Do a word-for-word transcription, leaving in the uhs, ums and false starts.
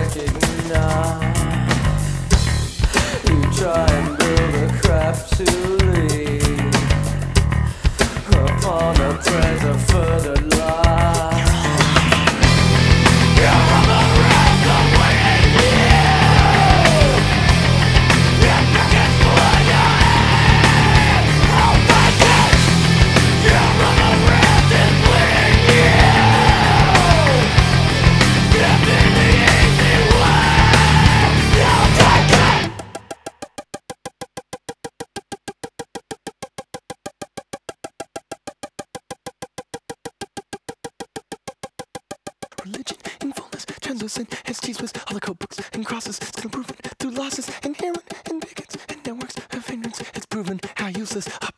recognize. You try and build a craft to lead upon a prey of further life. You're on the rest of waiting you. Your pockets full of your head. I'll take it. You're on the rest is bleeding you. Give me the easy way. I'll take it. Religion in fullness, translucent as cheese whiz, all the code books and crosses, still proven through losses, and heroin and bigots and networks of ignorance. It's proven how useless.